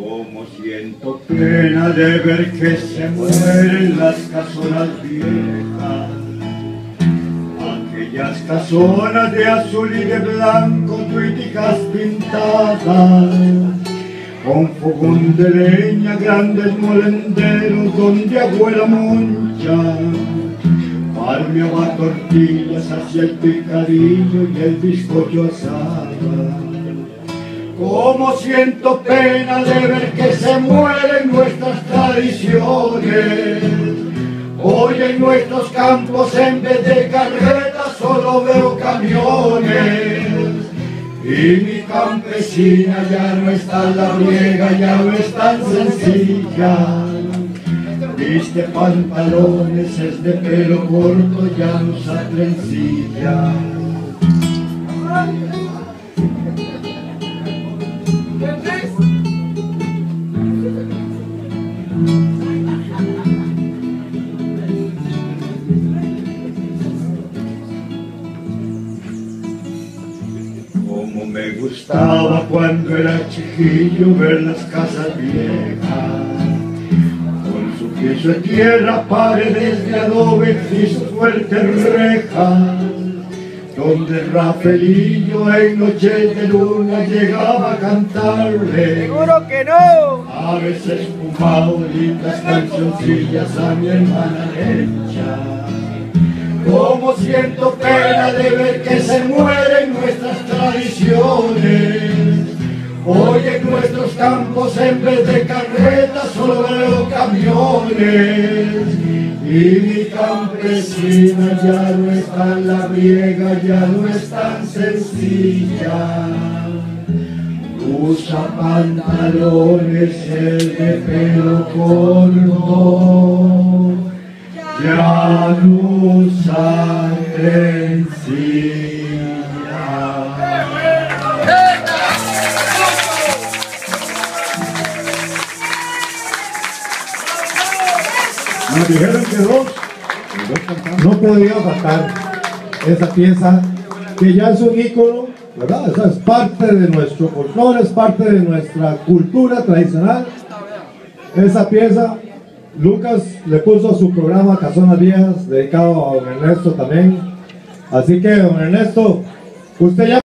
Como siento pena de ver que se mueren las casonas viejas, aquellas casonas de azul y de blanco, tuiticas pintadas, con fogón de leña, grandes molenderos donde abuela moncha palmeaba tortillas hacia el picadillo y el bizcocho asado. Como siento pena de ver que se mueren nuestras tradiciones. Hoy en nuestros campos en vez de carretas solo veo camiones. Y mi campesina ya no es tan labriega, ya no es tan sencilla. Viste pantalones, es de pelo corto, ya no usa trencilla. Como me gustaba cuando era chiquillo ver las casas viejas, con su piso de tierra, paredes de adobe y sus fuertes rejas, donde Rafaelillo en noches de luna llegaba a cantarle. ¡Seguro que no! A veces fumaba lindas cancioncillas a mi hermana Lencha. Como siento pena de ver que se mueren nuestras tradiciones. Hoy en nuestros campos en vez de carretas solo veo camiones. Y mi campesina ya no es tan labriega, ya no es tan sencilla. Usa pantalones el de pelo corto, ya no usa trencilla. Nos dijeron que dos no podía faltar esa pieza que ya es un ícono, ¿verdad? Esa es parte de nuestro folclore, es parte de nuestra cultura tradicional. Esa pieza, Lucas le puso a su programa Casonas Viejas, dedicado a don Ernesto también. Así que, don Ernesto, usted ya